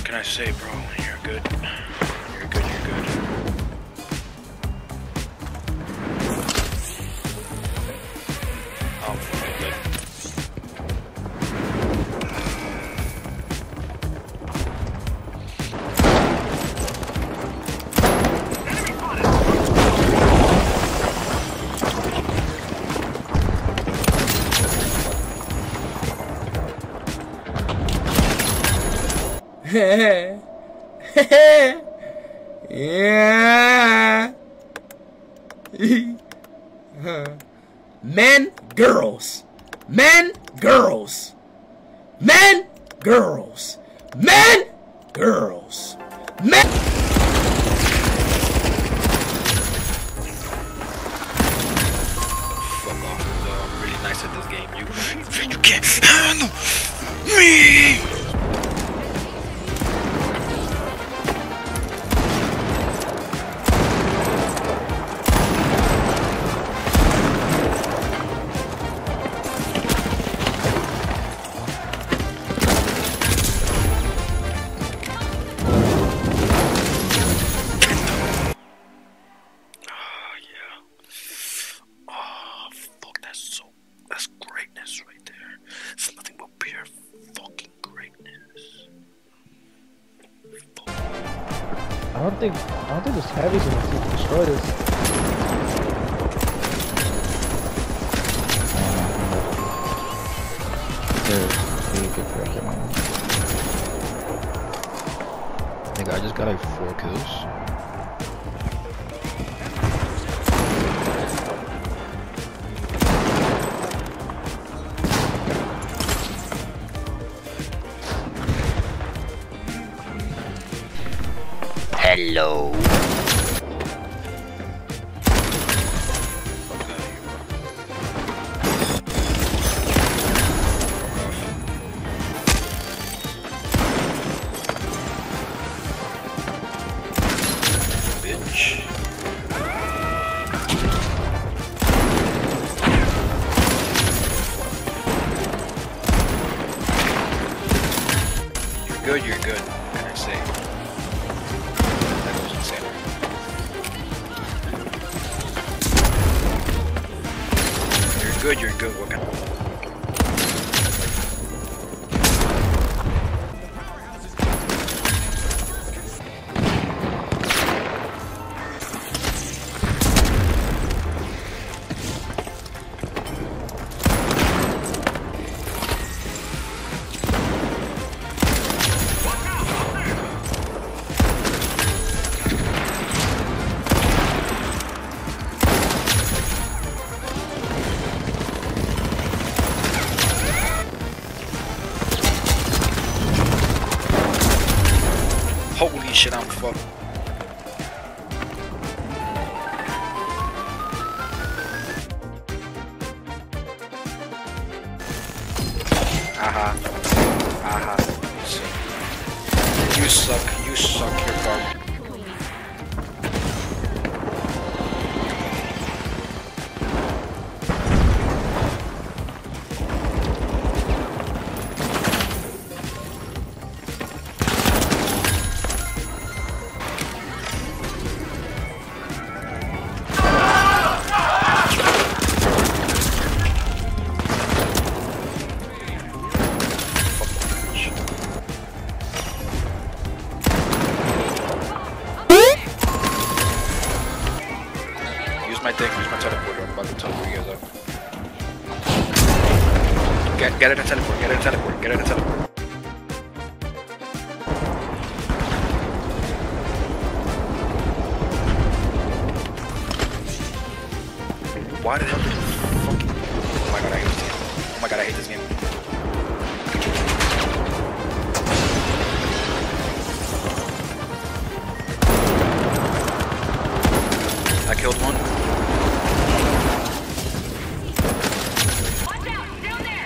can I say, bro? You're good. You're good, you're good. Oh, you're good. Yeah. Men, girls. Men, girls. Men, girls. Men, girls. Men. Fuck off. I'm really nice at this game. You can't handle me. I don't think this heavy's gonna destroy this. I think I just got like 4 kills. Hello. Bitch. You're good, you're good. What can I say? You're good, what can Holy shit, I'm fucked. Aha. Aha. You suck, you're garbage. Use my teleporter. I'm about to teleport you guys up. Get it a teleport, get it a teleport, get it a teleport. Why the hell did you fucking... Oh my god, I hate this game. Oh my god, I hate this game. I killed one. Watch out, down there.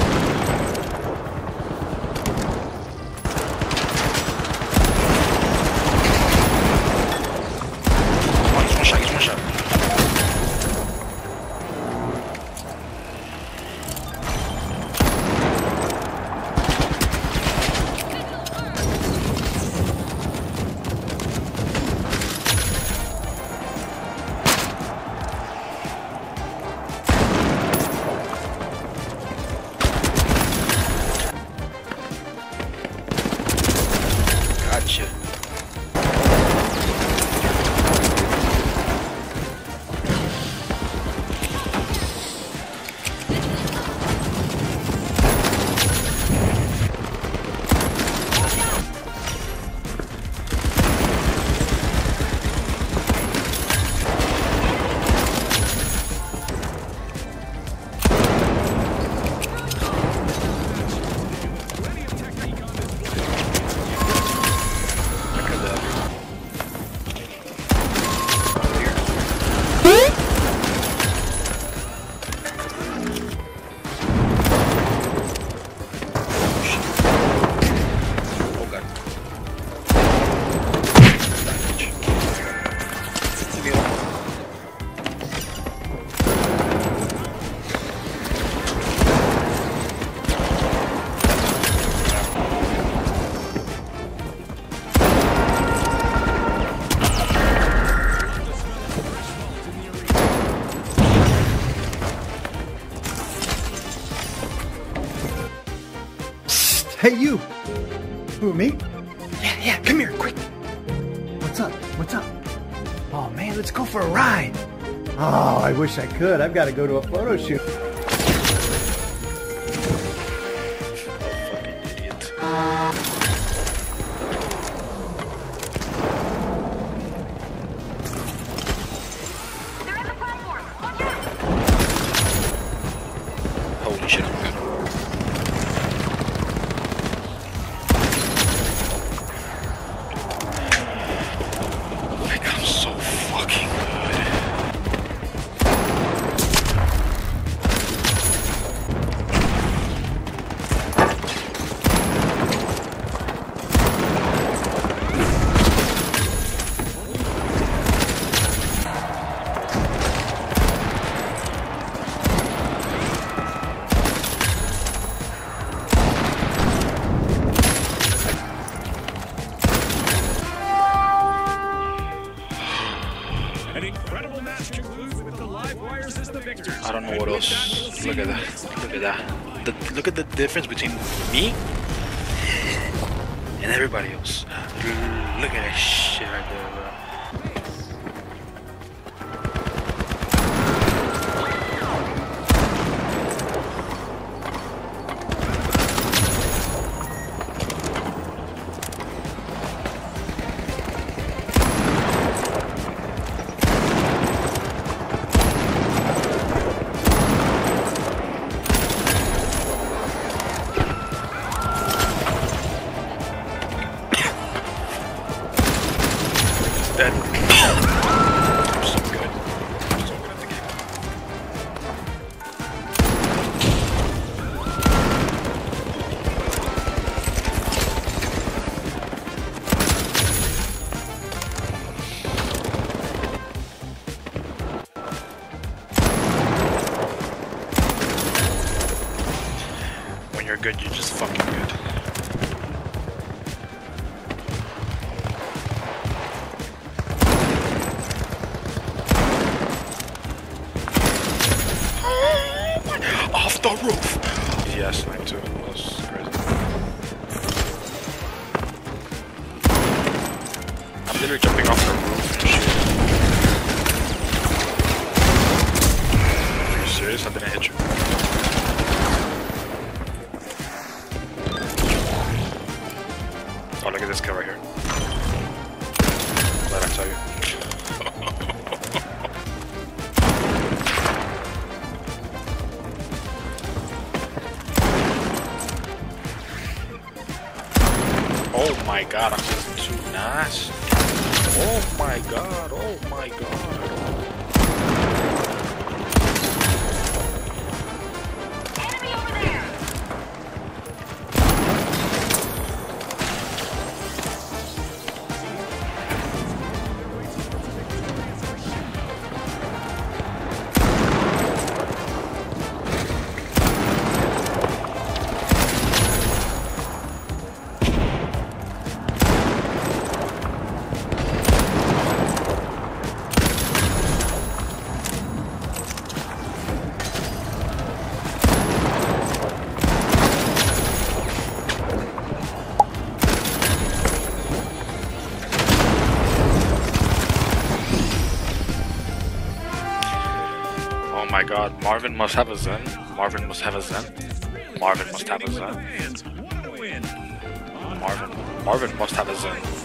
He's one shot, he's one shot. Hey, you! Who, me? Yeah, come here, quick. What's up? What's up? Oh man, let's go for a ride. Oh, I wish I could. I've got to go to a photo shoot. Fucking idiot. Holy shit, I'm good. Like, I'm so fucking good. An incredible match concludes with the live wires as the victors. I don't know what else. Look at that. Look at that. Look at the difference between me and everybody else. Look at that shit right there, bro. Dead. I'm so good. I'm so good at the game. When you're good, you're just fucking good. Off the roof! Yes, I too. That was crazy. I'm literally jumping off the roof and shit. Are you serious? I didn't hit you. Oh, look at this kill right here. Let I tell you. Oh my god, I'm just too nice. Oh my god, oh my god. Enemy over there! Oh my god, Marvin must have a Zen. Marvin must have a Zen. Marvin must have a Zen. Fans, what a win. Marvin must have a Zen.